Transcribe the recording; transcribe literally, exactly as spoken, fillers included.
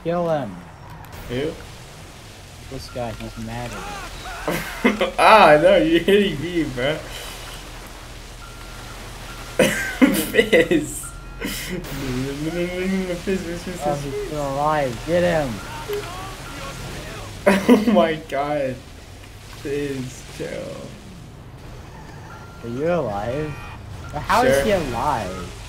Kill him. Who? This guy, he's mad at me. Ah, no, you're hitting me, bro. Fizz. Fizz, Fizz, Fizz, Oh, Fizz. he's still alive. Get him. Oh my god. Fizz, chill. Are you alive? How is Sure. he alive?